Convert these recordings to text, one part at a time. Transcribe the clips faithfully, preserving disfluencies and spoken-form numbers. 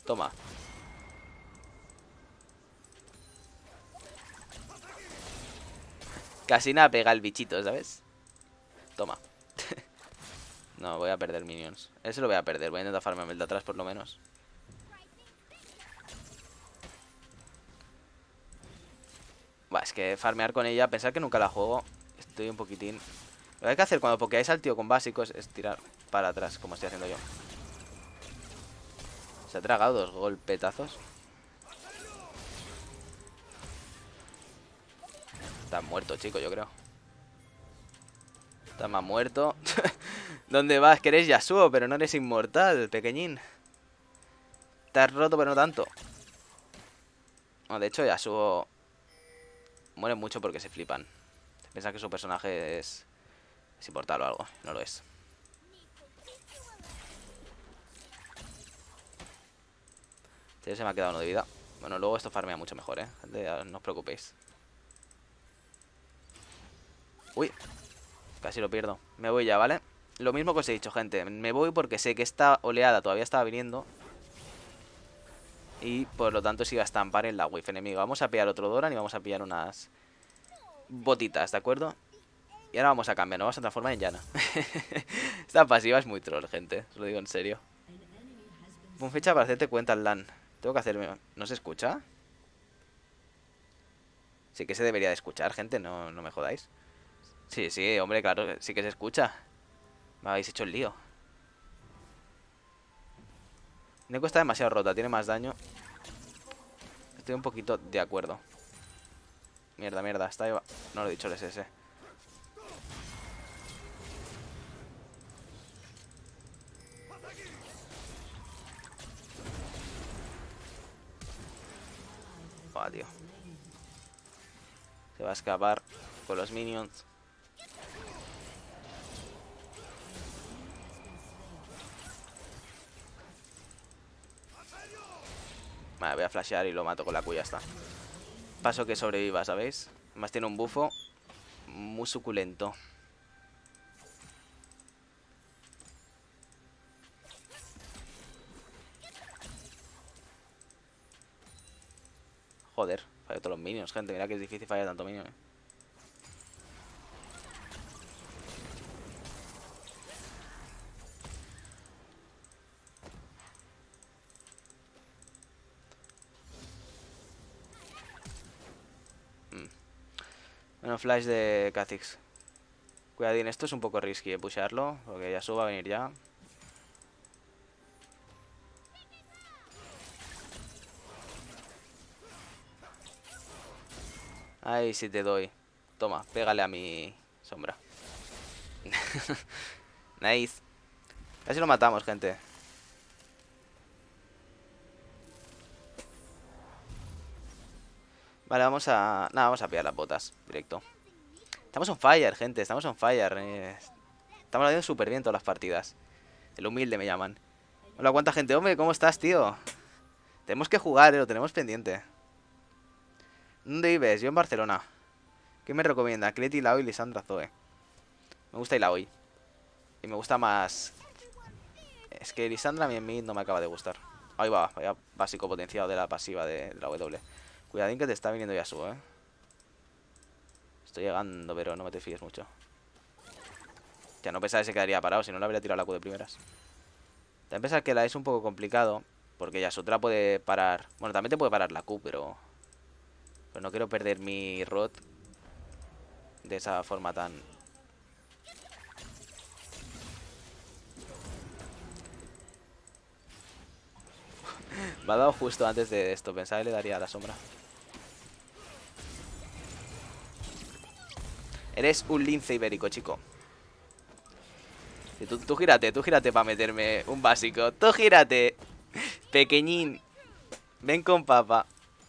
Toma. Casi nada pega el bichito, ¿sabes? Toma. No, voy a perder minions. Ese lo voy a perder. Voy a intentar farmearme el de atrás por lo menos. Buah, es que farmear con ella, pensar que nunca la juego. Estoy un poquitín... Lo que hay que hacer cuando pokeáis al tío con básicos es tirar para atrás, como estoy haciendo yo. Se ha tragado dos golpetazos. Estás muerto, chico, yo creo. Estás más muerto. ¿Dónde vas? Que eres Yasuo, pero no eres inmortal, pequeñín. Estás roto, pero no tanto. No, de hecho, Yasuo muere mucho porque se flipan. Piensan que su personaje es, es inmortal o algo. No lo es. Sí, se me ha quedado uno de vida. Bueno, luego esto farmea mucho mejor, ¿eh? Gente, no os preocupéis. Uy, casi lo pierdo. Me voy ya, ¿vale? Lo mismo que os he dicho, gente. Me voy porque sé que esta oleada todavía estaba viniendo. Y por lo tanto se iba a estampar en la wave enemiga. Vamos a pillar otro Doran y vamos a pillar unas botitas, ¿de acuerdo? Y ahora vamos a cambiar, nos vamos a transformar en llana. Esta pasiva es muy troll, gente. Os lo digo en serio. Pon fecha para hacerte cuenta el LAN. Tengo que hacerme... ¿No se escucha? Sí que se debería de escuchar, gente. No, no me jodáis. Sí, sí, hombre, claro. Sí que se escucha. Me habéis hecho el lío. Neko está demasiado rota. Tiene más daño. Estoy un poquito de acuerdo. Mierda, mierda. Está ahí... No lo he dicho el S S. Oh, tío. Se va a escapar con los minions. Vale, voy a flashear y lo mato con la Q, ya está. Paso que sobreviva, ¿sabéis? Además tiene un bufo muy suculento. Joder, fallo todos los minions, gente. Mira que es difícil fallar tanto minion, ¿eh? Mm. Bueno, flash de Kha'Zix. Cuidadín, esto es un poco risky, ¿eh? Pushearlo, porque Yasuo va a venir ya. Ay, si te doy. Toma, pégale a mi sombra. Nice. Casi lo matamos, gente. Vale, vamos a... Nada, vamos a pillar las botas, directo. Estamos on fire, gente, estamos on fire. eh. Estamos haciendo súper bien todas las partidas. El humilde me llaman. Hola, ¿cuánta gente? Hombre, ¿cómo estás, tío? Tenemos que jugar, eh, lo tenemos pendiente. ¿Dónde vives? Yo en Barcelona. ¿Qué me recomienda? Cleti, Laoi y Lisandra Zoe. Me gusta Ilaoi. Y me gusta más... Es que Lisandra a mí en mí no me acaba de gustar. Ahí va, vaya básico potenciado de la pasiva de la W. Cuidadín que te está viniendo Yasuo, eh. Estoy llegando, pero no me te fíes mucho. Ya no pensaba que se quedaría parado, si no le habría tirado la Q de primeras. También pensar que la es un poco complicado, porque Yasuo te la puede parar. Bueno, también te puede parar la Q, pero... Pero no quiero perder mi rot de esa forma tan... Me ha dado justo antes de esto. Pensaba que le daría a la sombra. Eres un lince ibérico, chico. Tú, tú gírate, tú gírate para meterme un básico. Tú gírate, pequeñín. Ven con papá.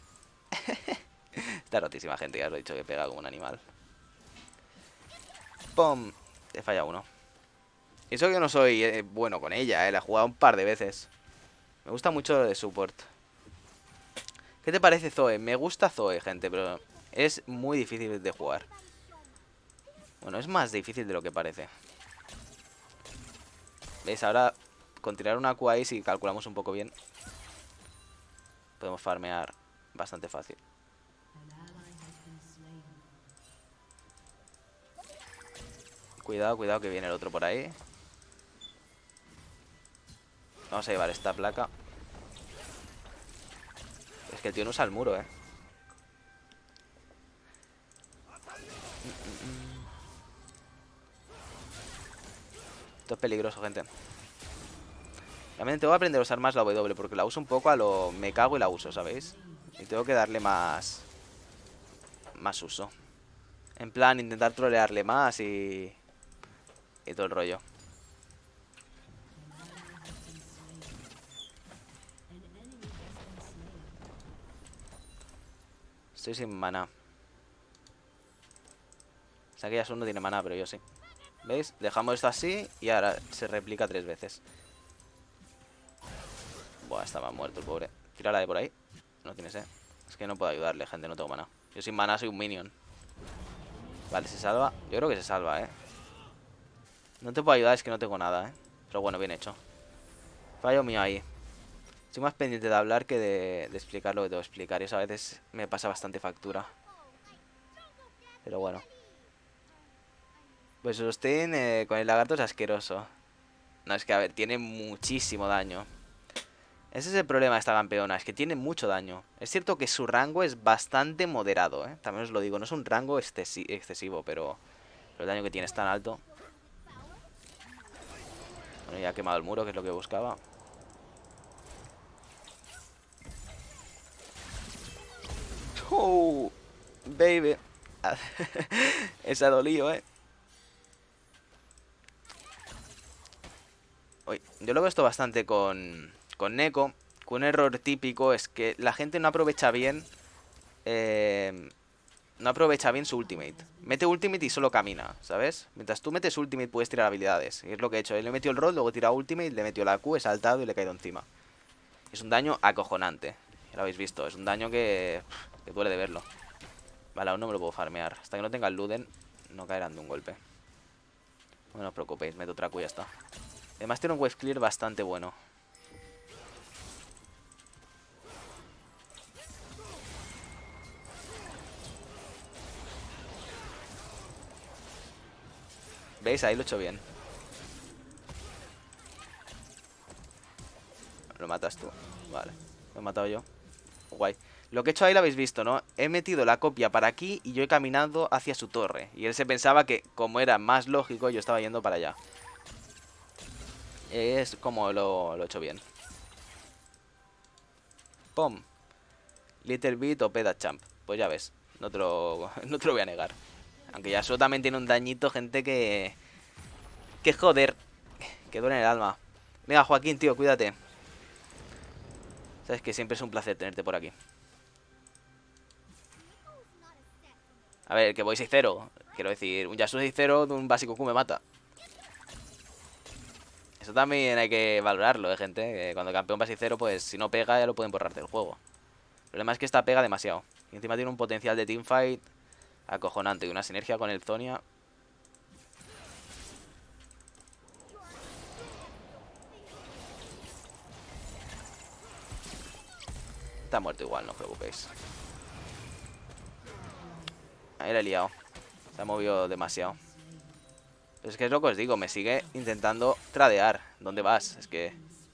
Está rotísima, gente. Ya os lo he dicho que pega como un animal. ¡Pum! Te falla uno. Y eso que yo no soy eh, bueno con ella, eh. La he jugado un par de veces. Me gusta mucho de support. ¿Qué te parece Zoe? Me gusta Zoe, gente, pero es muy difícil de jugar. Bueno, es más difícil de lo que parece. ¿Veis? Ahora, con tirar una Q ahí, si calculamos un poco bien, podemos farmear bastante fácil. Cuidado, cuidado que viene el otro por ahí. Vamos a llevar esta placa. Es que el tío no usa el muro, eh. Esto es peligroso, gente. Realmente tengo que aprender a usar más la W, porque la uso un poco a lo... Me cago y la uso, ¿sabéis? Y tengo que darle más... Más uso. En plan, intentar trolearle más y... Y todo el rollo. Estoy sin maná. O sea que Yasuo no tiene maná, pero yo sí. ¿Veis? Dejamos esto así y ahora se replica tres veces. Buah, estaba muerto el pobre. Tírala de por ahí. No tienes, eh. Es que no puedo ayudarle, gente, no tengo maná. Yo sin maná soy un minion. Vale, se salva. Yo creo que se salva, eh. No te puedo ayudar, es que no tengo nada, eh. Pero bueno, bien hecho. Fallo mío ahí. Estoy más pendiente de hablar que de, de explicar lo que tengo que explicar. Y eso a veces me pasa bastante factura. Pero bueno. Pues Sustain eh, con el lagarto es asqueroso. No, es que a ver, tiene muchísimo daño. Ese es el problema de esta campeona, es que tiene mucho daño. Es cierto que su rango es bastante moderado, ¿eh? También os lo digo, no es un rango excesi excesivo, pero, pero el daño que tiene es tan alto. Bueno, ya ha quemado el muro, que es lo que buscaba. ¡Oh! Baby. Esa dolió, ¿eh? Uy, yo lo veo esto bastante con, con Neeko. Que un error típico es que la gente no aprovecha bien... Eh, no aprovecha bien su ultimate. Mete ultimate y solo camina, ¿sabes? Mientras tú metes ultimate puedes tirar habilidades. Y es lo que he hecho. Él le metió el roll, luego tira ultimate, le metió la Q, he saltado y le he caído encima. Es un daño acojonante. Ya lo habéis visto. Es un daño que, que duele de verlo. Vale, aún no me lo puedo farmear. Hasta que no tenga el Luden, no caerán de un golpe. No os preocupéis, meto otra Q y ya está. Además tiene un wave clear bastante bueno. ¿Veis? Ahí lo he hecho bien. Lo matas tú. Vale. Lo he matado yo. Guay. Lo que he hecho ahí lo habéis visto, ¿no? He metido la copia para aquí y yo he caminado hacia su torre. Y él se pensaba que, como era más lógico, yo estaba yendo para allá. Es como lo, lo he hecho bien. ¡Pum! Little Bit o Peda Champ. Pues ya ves. No te lo, no te lo voy a negar. Aunque Yasuo también tiene un dañito, gente, que... Que joder. Que duele en el alma. Venga, Joaquín, tío, cuídate. Sabes que siempre es un placer tenerte por aquí. A ver, que voy seis cero. Quiero decir, un Yasuo seis cero de un básico Q me mata. Eso también hay que valorarlo, eh, gente. Que cuando el campeón va seis cero, pues si no pega ya lo pueden borrar del juego. El problema es que esta pega demasiado. Y encima tiene un potencial de teamfight acojonante y una sinergia con el Zonia. Está muerto igual, no os preocupéis. Ahí le he liado. Se ha movido demasiado. Pero es que es lo que os digo, me sigue intentando tradear. ¿Dónde vas? Es que...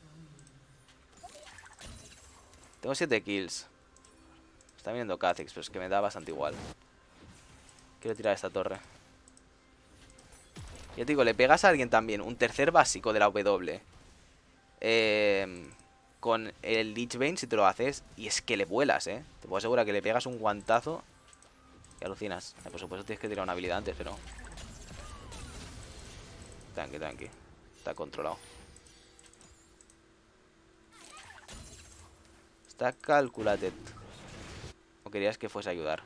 Tengo siete kills. Está viniendo Kha'Zix, pero es que me da bastante igual. Quiero tirar esta torre. Ya te digo, le pegas a alguien también, un tercer básico de la W. Eh, con el Lich Bane si te lo haces. Y es que le vuelas, eh. Te puedo asegurar que le pegas un guantazo y alucinas. Eh, por supuesto tienes que tirar una habilidad antes, pero... Tranqui, tranqui. Está controlado. Está calculated. ¿O querías que fuese a ayudar?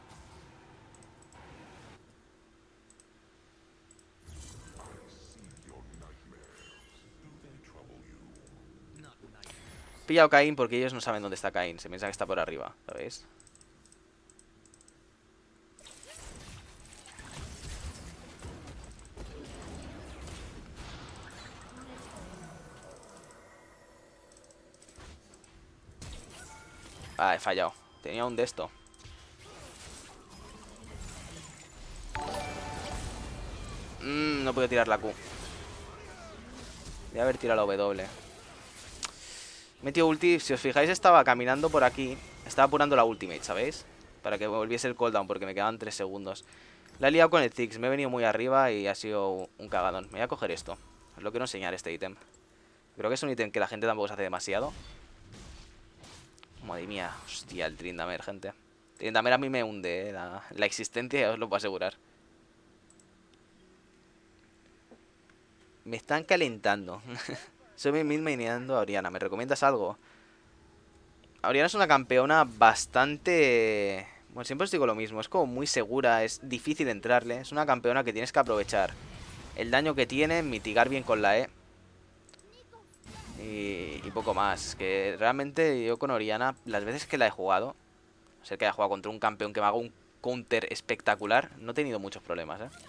He pillado a Caín porque ellos no saben dónde está Caín. Se piensan que está por arriba, ¿sabéis? Ah, he fallado. Tenía un de esto. Mm, no puedo tirar la Q. Voy a haber tirado la W. Metió ulti. Si os fijáis, estaba caminando por aquí. Estaba apurando la ultimate, ¿sabéis? Para que volviese el cooldown, porque me quedaban tres segundos. La he liado con el Ziggs. Me he venido muy arriba y ha sido un cagadón. Me voy a coger esto. Es lo que quiero enseñar este ítem. Creo que es un ítem que la gente tampoco se hace demasiado. Madre mía. Hostia, el Tryndamere, gente. Tryndamere a mí me hunde, ¿eh? la, la existencia, os lo puedo asegurar. Me están calentando. Soy mi mid maineando a Orianna. ¿Me recomiendas algo? Orianna es una campeona bastante... Bueno, siempre os digo lo mismo. Es como muy segura. Es difícil entrarle. Es una campeona que tienes que aprovechar el daño que tiene, mitigar bien con la E. Y, y poco más. Que realmente yo con Orianna, las veces que la he jugado, o sea que haya jugado contra un campeón que me haga un counter espectacular, no he tenido muchos problemas, ¿eh?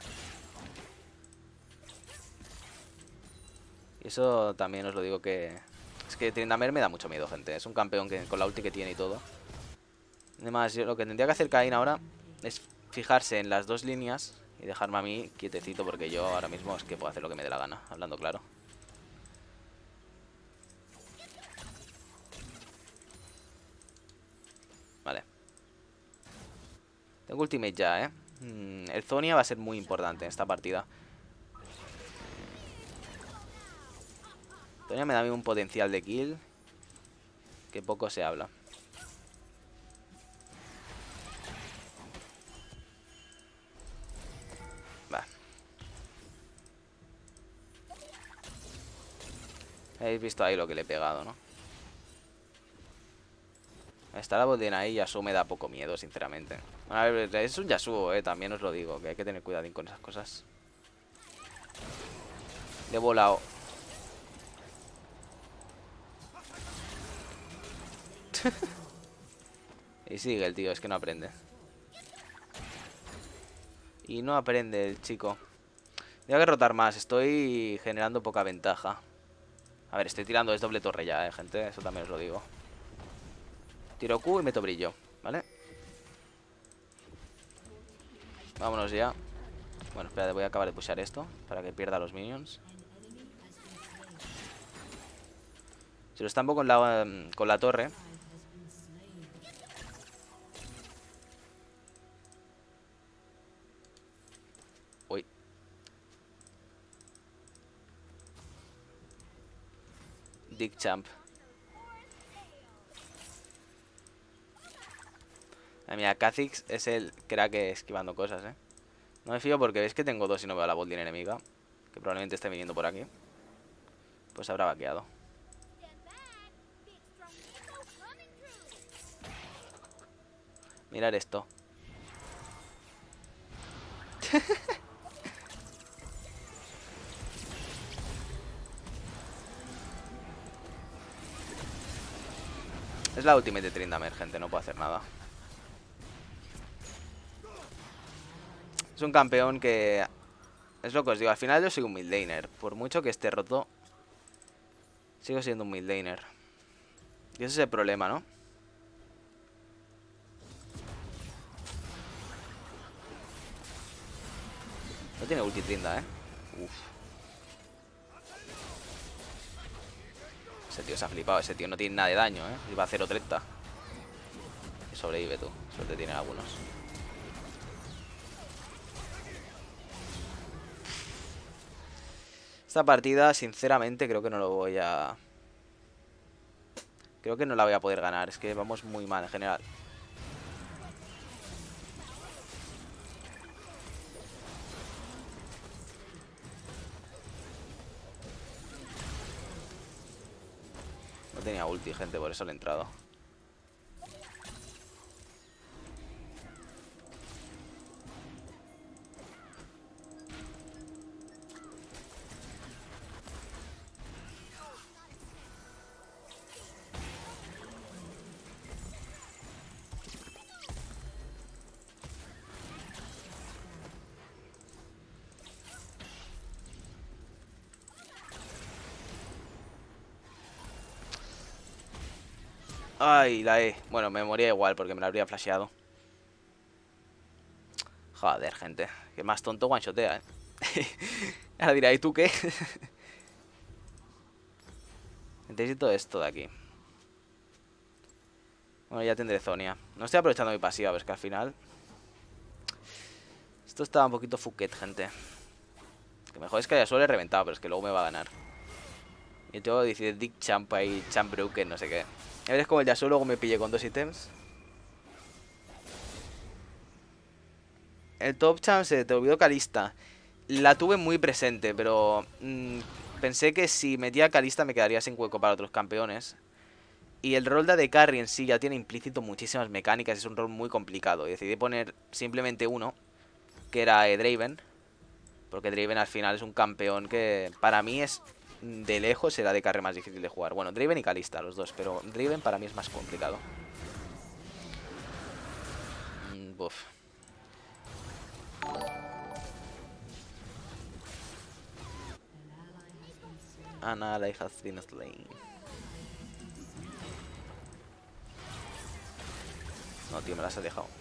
Y eso también os lo digo que... Es que Tryndamere me da mucho miedo, gente. Es un campeón que con la ulti que tiene y todo. Además, yo lo que tendría que hacer Kayn ahora es fijarse en las dos líneas y dejarme a mí quietecito, porque yo ahora mismo es que puedo hacer lo que me dé la gana, hablando claro. Vale. Tengo ultimate ya, ¿eh? Mm, el Zhonya va a ser muy importante en esta partida. Zhonya me da a mí un potencial de kill que poco se habla. Va. Habéis visto ahí lo que le he pegado, ¿no? Está la botlane ahí, Yasuo me da poco miedo, sinceramente. Bueno, a ver, es un Yasuo, eh, también os lo digo, que hay que tener cuidadín con esas cosas. Le he volado. Y sigue el tío, es que no aprende. Y no aprende el chico. Tengo que rotar más, estoy generando poca ventaja. A ver, estoy tirando, es doble torre ya, eh, gente, eso también os lo digo. Tiro Q y meto brillo, ¿vale? Vámonos ya. Bueno, espérate, voy a acabar de pushar esto para que pierda los minions. Si lo estampo con la, con la torre. Uy. Dick Champ. Ah, mira, Kha'Zix es el crack esquivando cosas, eh. No me fío porque veis que tengo dos y no veo a la botlane enemiga, que probablemente esté viniendo por aquí. Pues habrá vaqueado. Mirad esto. Es la ultimate de Tryndamere, gente, no puedo hacer nada. Es un campeón que... Es lo que os digo, al final yo soy un mid laner. Por mucho que esté roto, sigo siendo un mid laner. Y ese es el problema, ¿no? No tiene ulti Trynda, ¿eh? Uf. Ese tío se ha flipado. Ese tío no tiene nada de daño, ¿eh? Y va a cero treinta. Y sobrevive tú. Suerte tienen algunos. Esta partida, sinceramente, creo que no lo voy a... Creo que no la voy a poder ganar. Es que vamos muy mal en general. No tenía ulti, gente, por eso le he entrado. Ay, la E. Bueno, me moría igual porque me la habría flasheado. Joder, gente. Que más tonto one-shotea, ¿eh? Ahora dirá, ¿y tú qué? Necesito esto de aquí. Bueno, ya tendré Zonia. No estoy aprovechando mi pasiva, pero es que al final... Esto estaba un poquito fuquet, gente. Que mejor es que haya solo he reventado, pero es que luego me va a ganar. Y tengo que decir Dick Champa y Champ Broken, no sé qué. A ver, es como el Yasuo luego me pillé con dos ítems. El top champ se te olvidó Kalista. La tuve muy presente, pero mmm, pensé que si metía a Kalista me quedaría sin hueco para otros campeones. Y el rol de A D Carry en sí ya tiene implícito muchísimas mecánicas, es un rol muy complicado. Y decidí poner simplemente uno, que era eh, Draven. Porque Draven al final es un campeón que para mí es de lejos el A D Carry más difícil de jugar. Bueno, Draven y Kalista, los dos, pero Draven para mí es más complicado. Mm, buf. An ally has been slain. No, tío, me las has dejado.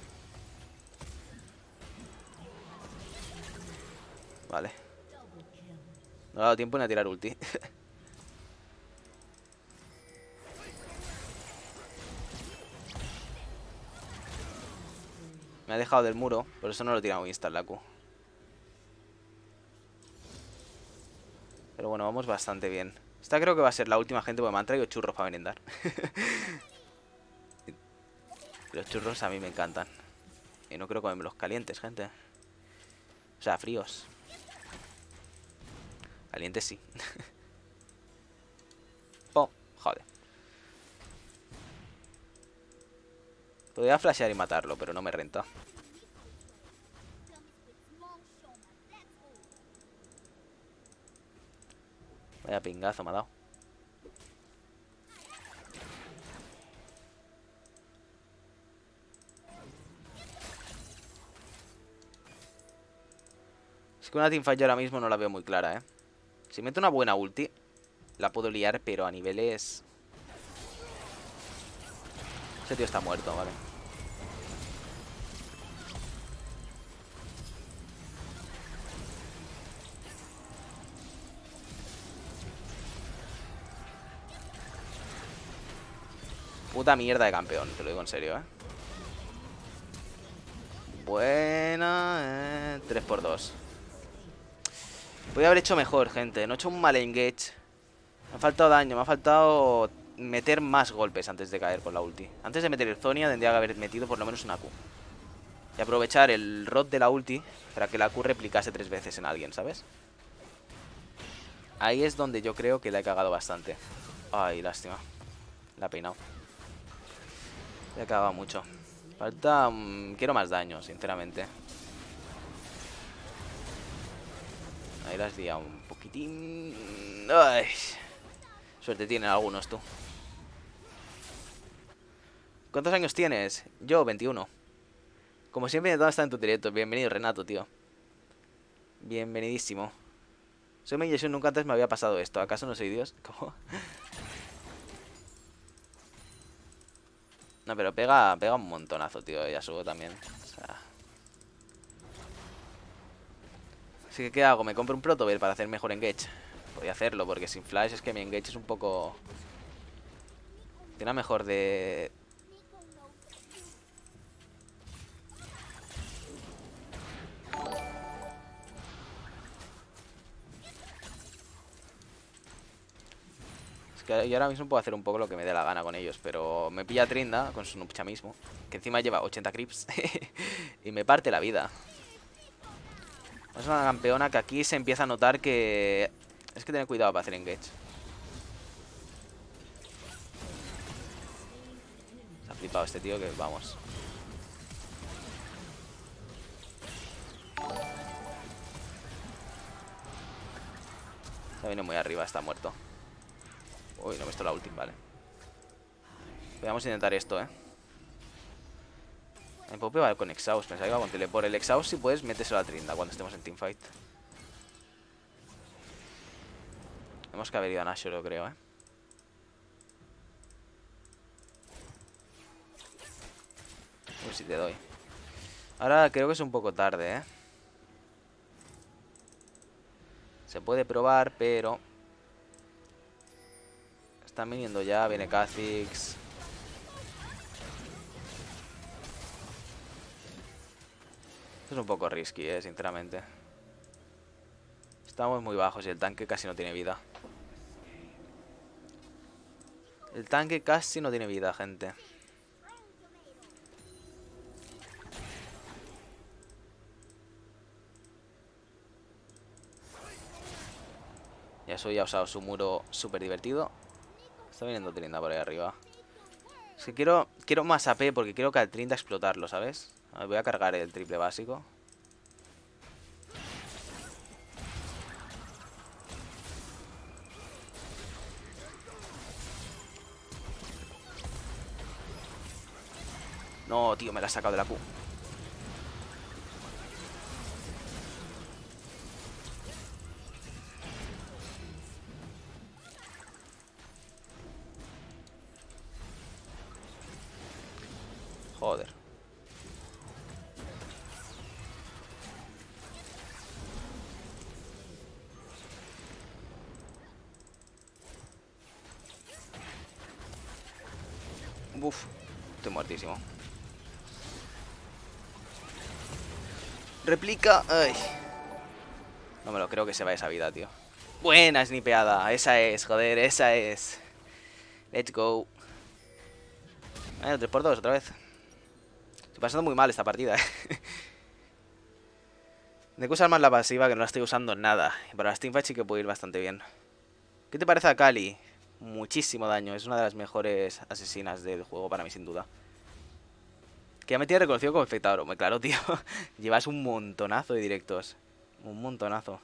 Vale. No ha dado tiempo ni a tirar ulti. Me ha dejado del muro, por eso no lo he tirado insta la Q. Pero bueno, vamos bastante bien. Esta creo que va a ser la última, gente, porque me han traído churros para merendar. Los churros a mí me encantan. Y no quiero comerme los calientes, gente. O sea, fríos. Calientes sí. Oh, joder. Podría flashear y matarlo, pero no me renta. Vaya pingazo me ha dado. Es que una teamfight yo ahora mismo no la veo muy clara, ¿eh? Si meto una buena ulti, la puedo liar, pero a niveles... Ese tío está muerto, vale. Puta mierda de campeón, te lo digo en serio, ¿eh? Buena, eh, tres por dos. Podría haber hecho mejor, gente. No he hecho un mal engage. Me ha faltado daño, me ha faltado meter más golpes antes de caer con la ulti. Antes de meter el Zonia tendría que haber metido por lo menos una Q. Y aprovechar el rot de la ulti para que la Q replicase tres veces en alguien, ¿sabes? Ahí es donde yo creo que la he cagado bastante. Ay, lástima. La ha peinado. La he cagado mucho. Falta... Um, quiero más daño, sinceramente. Ahí las di a un poquitín... Ay. Suerte tienen algunos, tú. ¿Cuántos años tienes? Yo, veintiuno. Como siempre, he intentado estar en tu directo. Bienvenido, Renato, tío. Bienvenidísimo. Soy Meyesun, nunca antes me había pasado esto. ¿Acaso no soy Dios? ¿Cómo? No, pero pega, pega un montonazo, tío. Yasuo también. O sea... Así que, ¿qué hago? ¿Me compro un Protobel para hacer mejor engage? Podría hacerlo, porque sin flash es que mi engage es un poco... Tiene una mejor de... Es que yo ahora mismo puedo hacer un poco lo que me dé la gana con ellos, pero me pilla Trinda con su Nupcha mismo, que encima lleva ochenta creeps y me parte la vida. Es una campeona que aquí se empieza a notar que... Es que tener cuidado para hacer engage. Se ha flipado este tío que vamos. Se viene muy arriba, está muerto. Uy, no he visto la ulti, vale. Vamos a intentar esto, eh. Me puedo pegar con Exhaust, pensaba que iba con teleport. El Exhaust, si puedes, méteselo a Trinda cuando estemos en teamfight. Tenemos que haber ido a Nashor, yo creo, eh. si te doy. Ahora creo que es un poco tarde, ¿eh? Se puede probar, pero... Están viniendo ya, viene Kha'Zix. Esto es un poco risky, eh, sinceramente. Estamos muy bajos y el tanque casi no tiene vida. El tanque casi no tiene vida, gente. Yasuo ya ha usado su muro súper divertido. Está viniendo Trinda por ahí arriba. Es que quiero, quiero más A P porque quiero que al Trinda explotarlo, ¿sabes? A ver, voy a cargar el triple básico. No, tío, me la ha sacado de la Q. Joder. Uf, estoy muertísimo. Replica. Ay. No me lo creo que se va esa vida, tío. Buena snipeada. Esa es, joder, esa es. Let's go. Bueno, tres por dos otra vez. Estoy pasando muy mal esta partida, eh. Tengo que usar más la pasiva, que no la estoy usando nada. Y para las teamfights sí que puede ir bastante bien. ¿Qué te parece a Kali? Muchísimo daño. Es una de las mejores asesinas del juego para mí, sin duda. Que ya me tiene reconocido como espectador. Me claro, tío. Llevas un montonazo de directos. Un montonazo.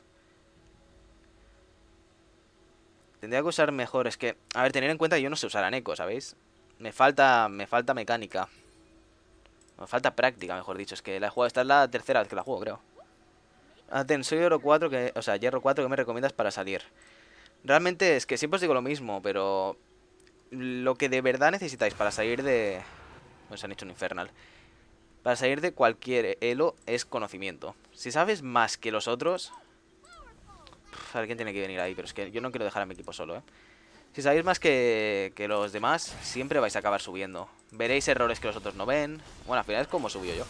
Tendría que usar mejor. Es que, a ver, tener en cuenta que yo no sé usar a Neko, ¿sabéis? Me falta, me falta mecánica. Me falta práctica, mejor dicho. Es que la he jugado. Esta es la tercera vez que la juego, creo. Aten, soy Oro cuatro, que, o sea, Hierro cuatro, ¿qué me recomiendas para salir? Realmente es que siempre os digo lo mismo, pero... Lo que de verdad necesitáis para salir de... Pues han hecho un infernal. Para salir de cualquier elo es conocimiento. Si sabes más que los otros... Uf, alguien tiene que venir ahí, pero es que yo no quiero dejar a mi equipo solo, ¿eh? Si sabéis más que, que los demás, siempre vais a acabar subiendo. Veréis errores que los otros no ven. Bueno, al final es como subió yo.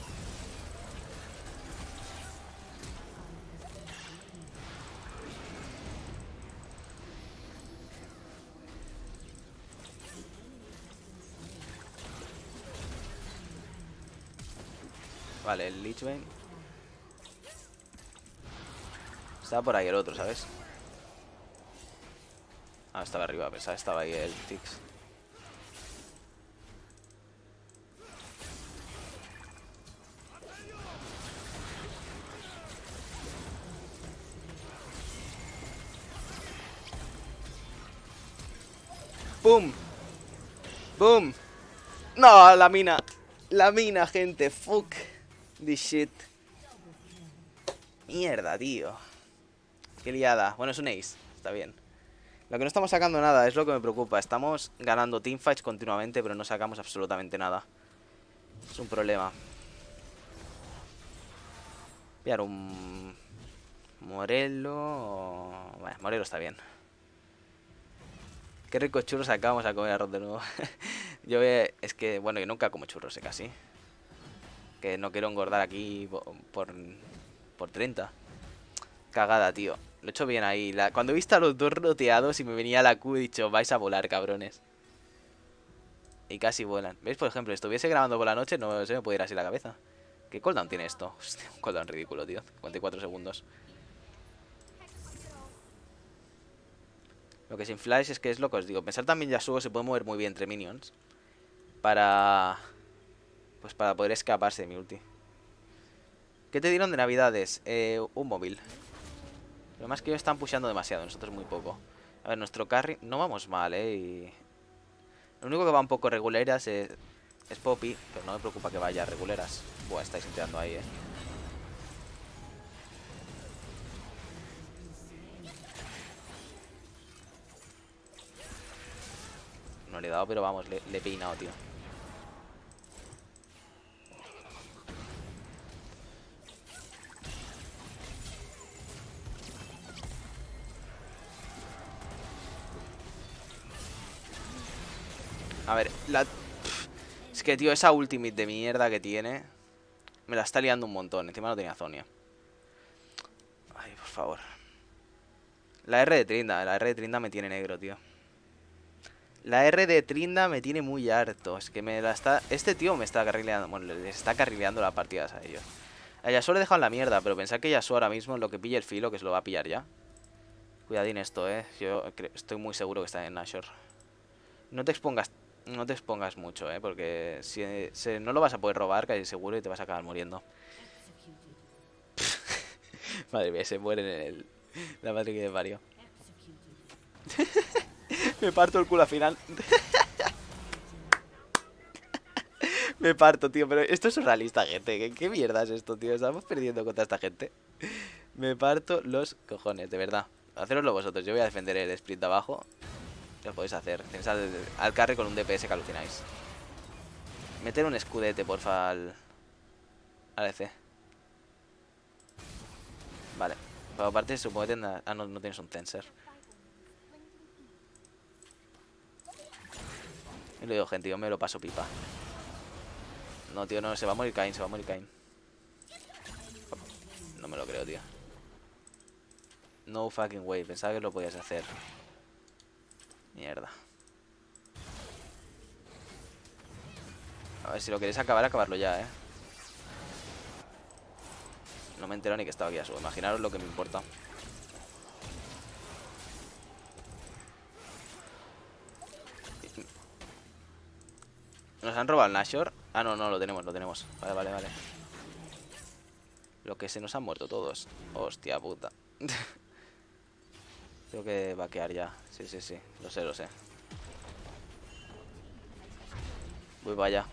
Vale, el Lich Bane. Estaba por ahí el otro, ¿sabes? Ah, estaba arriba, pensaba, estaba ahí el Tix. ¡Pum! ¡Boom! ¡No! La mina. La mina, gente. Fuck this shit. Mierda, tío. Qué liada. Bueno, es un ace. Está bien. Lo que no estamos sacando nada es lo que me preocupa. Estamos ganando teamfights continuamente, pero no sacamos absolutamente nada. Es un problema. Pillar un... Morelo... Bueno, Morelo está bien. Qué ricos churros sacamos a comer arroz de nuevo. Yo eh, es que, bueno, yo nunca como churros, eh, casi. Que no quiero engordar aquí por, por treinta. Cagada, tío. Lo he hecho bien ahí. La... Cuando he visto a los dos roteados y me venía la Q, he dicho, vais a volar, cabrones. Y casi vuelan. ¿Veis? Por ejemplo, si estuviese grabando por la noche, no se me puede ir así la cabeza. ¿Qué cooldown tiene esto? Hostia, un cooldown ridículo, tío. cincuenta y cuatro segundos. Lo que sin flash es que es lo que os digo. Pensar también Yasuo se puede mover muy bien entre minions. Para... Pues para poder escaparse de mi ulti. ¿Qué te dieron de navidades? Eh, un móvil. Lo más que ellos están pusheando demasiado, nosotros muy poco. A ver, nuestro carry... No vamos mal, eh. Y... Lo único que va un poco reguleras es... Es Poppy, pero no me preocupa que vaya reguleras. Buah, estáis entrando ahí, eh. No le he dado, pero vamos, le, le he peinado, tío. A ver, la... Pff, es que, tío, esa ultimate de mierda que tiene me la está liando un montón. Encima no tenía Zonia. Ay, por favor. La R de Trinda, la R de Trinda me tiene negro, tío. La R de Trinda me tiene muy harto. Es que me la está... Este tío me está carrileando... Bueno, les está carrileando las partidas a ellos. A Yasuo le he dejado en la mierda, pero pensad que Yasuo ahora mismo lo que pille el filo, que se lo va a pillar ya. Cuidadín esto, eh. Yo estoy muy seguro que está en Nashor. No te expongas... No te expongas mucho, eh. Porque si, si no lo vas a poder robar, casi seguro, y te vas a acabar muriendo. Madre mía, se muere en el... La madre que me parió. Me parto el culo al final. Me parto, tío. Pero esto es surrealista, gente. ¿Qué, ¿Qué mierda es esto, tío? Estamos perdiendo contra esta gente. Me parto los cojones, de verdad. Haceroslo vosotros. Yo voy a defender el split de abajo. Lo podéis hacer. Tenéis al, al carry con un D P S que alucináis. Meter un escudete, porfa, al... al E C. Vale. Pero aparte supongo que tendrá... Ah, no, no tienes un Tenser. Y lo digo, gente, yo me lo paso pipa. No, tío, no, se va a morir Kayn, se va a morir Kayn. No me lo creo, tío. No fucking way, pensaba que lo podías hacer. Mierda. A ver, si lo queréis acabar, acabarlo ya, eh. No me entero ni que estaba aquí a su. Imaginaros lo que me importa. ¿Nos han robado el Nashor? Ah, no, no, lo tenemos, lo tenemos. Vale, vale, vale. Lo que se nos han muerto todos. Hostia puta. Tengo que vaquear ya. Sí, sí, sí. Lo sé, lo sé. Voy para allá.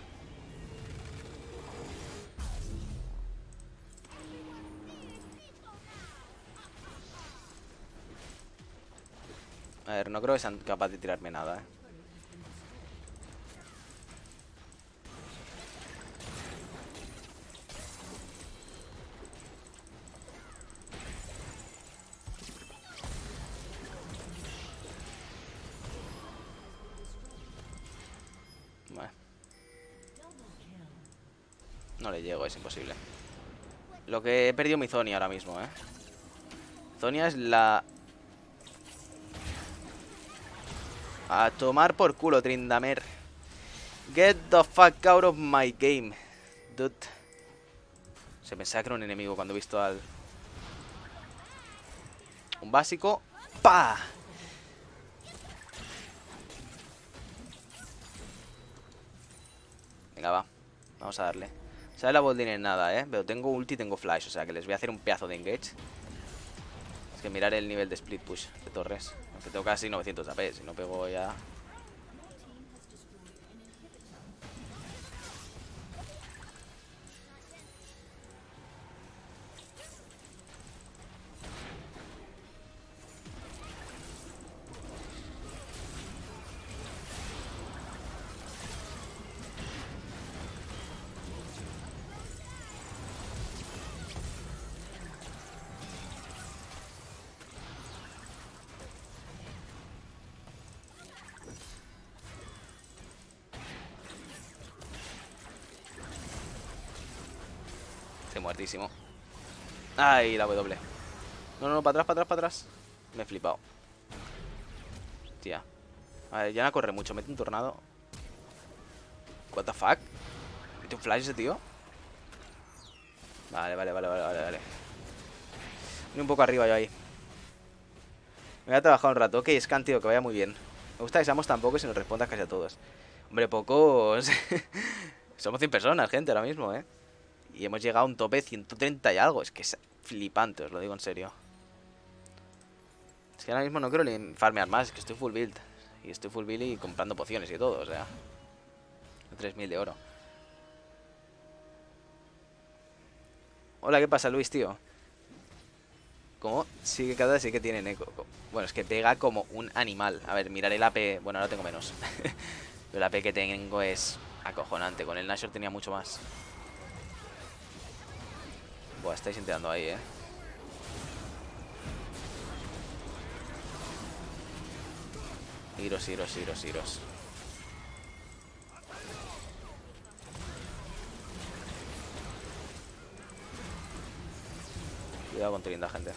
A ver, no creo que sean capaces de tirarme nada, eh. Vale. No le llego, es imposible. Lo que he perdido mi Zonia ahora mismo, eh. Zonia es la... A tomar por culo, Trindamer. Get the fuck out of my game, dude. Se pensaba que era un enemigo cuando he visto al... Un básico. ¡Pah! Venga, va. Vamos a darle. Sale la botlane en nada, eh. Pero tengo ulti y tengo flash. O sea que les voy a hacer un pedazo de engage. Es que mirar el nivel de split push de torres. Aunque tengo casi novecientos A P. Si no pego ya... Estoy muertísimo. Ay, la W. No, no, no, para atrás, para atrás, para atrás. Me he flipado. Tía. A ver, ya no corre mucho. Mete un tornado. What the fuck. Mete un flash ese tío. Vale, vale, vale, vale, vale, vale. Voy un poco arriba yo ahí. Me voy a trabajar un rato. Ok, Scan, tío, que vaya muy bien. Me gusta que seamos tan pocos y nos respondas casi a todos. Hombre, pocos. Somos cien personas, gente, ahora mismo, eh. Y hemos llegado a un tope de ciento treinta y algo. Es que es flipante, os lo digo en serio. Es que ahora mismo no quiero ni farmear más. Es que estoy full build. Y estoy full build y comprando pociones y todo, o sea. tres mil de oro. Hola, ¿qué pasa, Luis, tío? ¿Cómo? Sí que cada vez sí que tiene eco. Bueno, es que pega como un animal. A ver, miraré el A P. Bueno, ahora tengo menos. Pero el A P que tengo es acojonante. Con el Nashor tenía mucho más. Buah, estáis intentando ahí, eh. Iros, iros, iros, iros. Cuidado con Trinda, gente.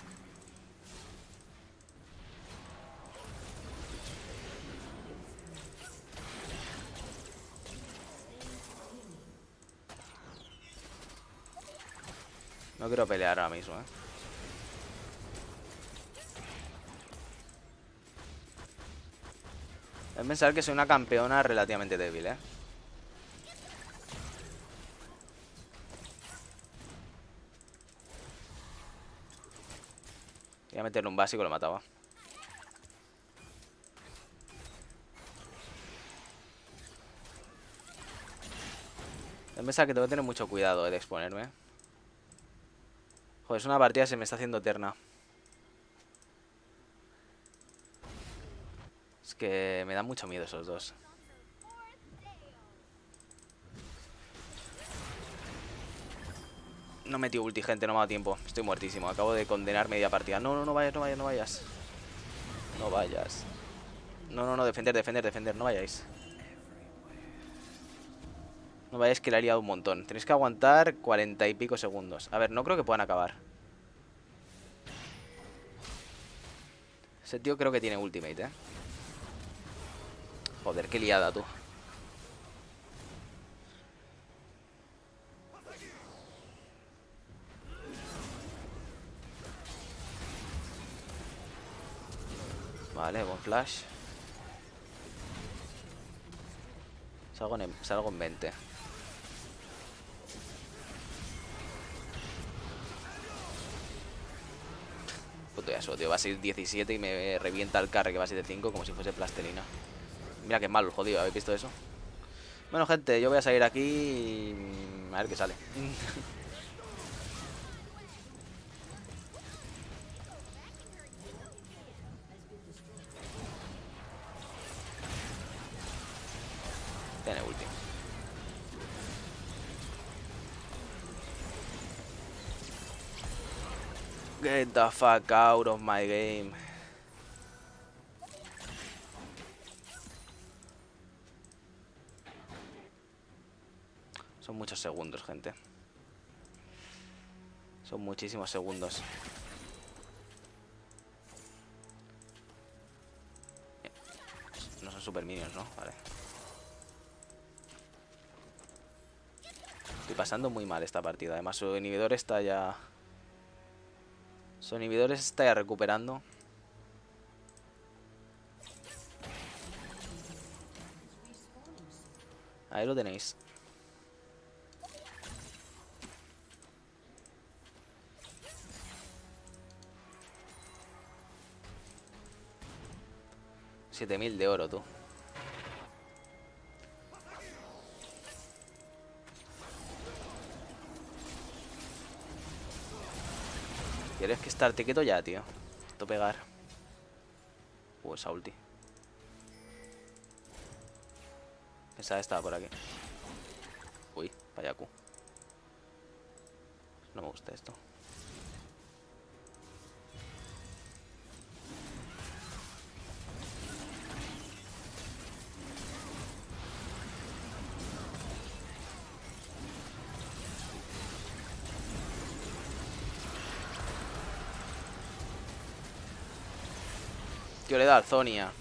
No quiero pelear ahora mismo, eh. Es pensar que soy una campeona relativamente débil, eh. Voy a meterle un básico y lo mataba. Es pensar que tengo que tener mucho cuidado de exponerme. Joder, es una partida que se me está haciendo eterna. Es que me dan mucho miedo esos dos. No metí ulti, gente, no me ha dado tiempo. Estoy muertísimo, acabo de condenar media partida. No, no, no vayas, no vayas, no vayas. No vayas. No, no, no, defender, defender, defender, no vayáis. No vayáis que le ha liado un montón. Tenéis que aguantar cuarenta y pico segundos. A ver, no creo que puedan acabar. Ese tío creo que tiene ultimate, eh. Joder, qué liada, tú. Vale, buen flash. Salgo en, salgo en veinte. Puto Yasuo, tío. Va a ser diecisiete y me revienta el carry que va a ser de cinco como si fuese plastelina. Mira qué malo el jodido, ¿habéis visto eso? Bueno, gente, yo voy a salir aquí y... a ver qué sale. Tiene ulti. Get the fuck out of my game. Son muchos segundos, gente. Son muchísimos segundos. No son super minions, ¿no? Vale. Estoy pasando muy mal esta partida. Además, su inhibidor está ya... Su inhibidor está ya recuperando. Ahí lo tenéis. siete mil de oro, tú. Tienes que estar quieto ya, tío. Esto pegar. Uh, esa ulti. Pensaba que estaba por aquí. Uy, payacu. No me gusta esto. Tío, le da al Zonia.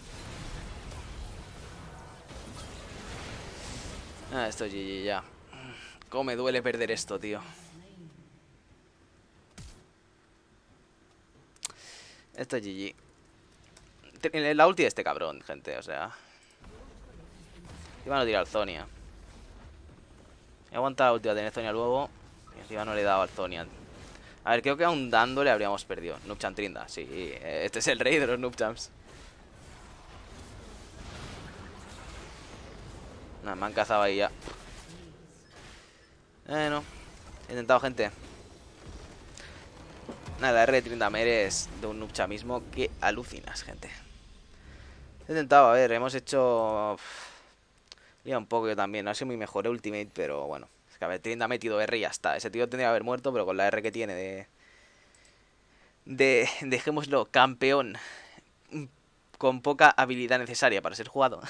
Ah, esto es G G ya. Cómo me duele perder esto, tío. Esto es G G. La ulti de este cabrón, gente, o sea. Iba a no tirar al Zonia. He aguantado la ulti a tener Zonia luego. Y encima no le he dado al Zonia. A ver, creo que aún dándole habríamos perdido. Noobchamp Trinda, sí. Este es el rey de los Noobchamps. Nah, me han cazado ahí ya. Bueno, he intentado, gente. Nada, la R de Tryndamere es de un noobchamismo que alucinas, gente. He intentado, a ver, hemos hecho... Ya un poco yo también, no ha sido mi mejor ultimate, pero bueno. Es que a ver, Tryndamere ha metido R y ya está. Ese tío tendría que haber muerto, pero con la R que tiene de... De, dejémoslo, campeón. Con poca habilidad necesaria para ser jugado.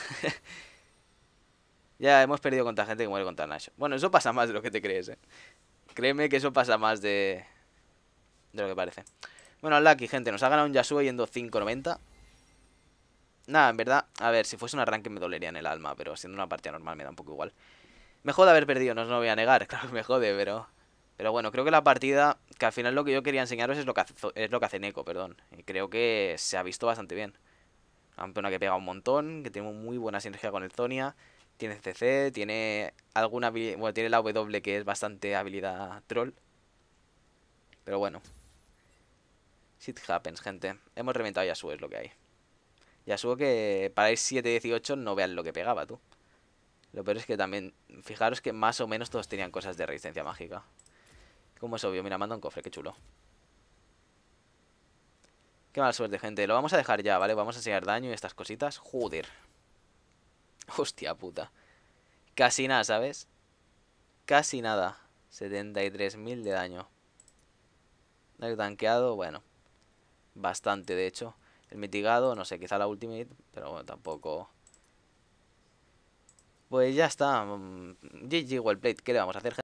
Ya hemos perdido contra gente que muere contra Nash. Bueno, eso pasa más de lo que te crees, eh. Créeme que eso pasa más de... de lo que parece. Bueno, Lucky, gente, nos ha ganado un Yasuo yendo cinco noventa. Nada, en verdad, a ver, si fuese un arranque me dolería en el alma, pero siendo una partida normal me da un poco igual. Me jode haber perdido, no os lo voy a negar, claro que me jode, pero... Pero bueno, creo que la partida, que al final lo que yo quería enseñaros es lo que hace, es lo que hace Neko, perdón. Y creo que se ha visto bastante bien. Campeona que pega un montón, que tiene muy buena sinergia con el Zonia. Tiene C C, tiene alguna habilidad, bueno, tiene la W que es bastante habilidad troll. Pero bueno, shit happens, gente. Hemos reventado a Yasuo, es lo que hay. Yasuo que para ir siete dieciocho no vean lo que pegaba, tú. Lo peor es que también, fijaros que más o menos todos tenían cosas de resistencia mágica. Como es obvio, mira, manda un cofre, qué chulo. Qué mala suerte, gente. Lo vamos a dejar ya, ¿vale? Vamos a enseñar daño y estas cositas. Joder. Hostia puta. Casi nada, ¿sabes? Casi nada. setenta y tres mil de daño. Daño tanqueado, bueno. Bastante, de hecho. El mitigado, no sé, quizá la ultimate. Pero bueno, tampoco... Pues ya está. mm, G G Wellplayed. ¿Qué le vamos a hacer, gente?